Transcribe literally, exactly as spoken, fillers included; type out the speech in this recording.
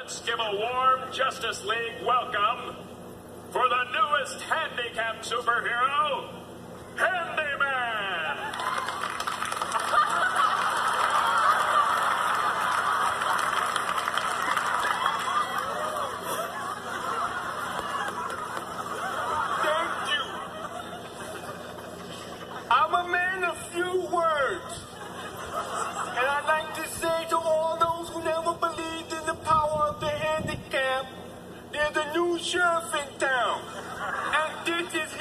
let's give a warm Justice League welcome for the newest handicapped superhero, Handyman! Thank you. I'm a man of few words. And I'd like to say to all those who never believed in the power of the handicap, there's a new sheriff in town. And this is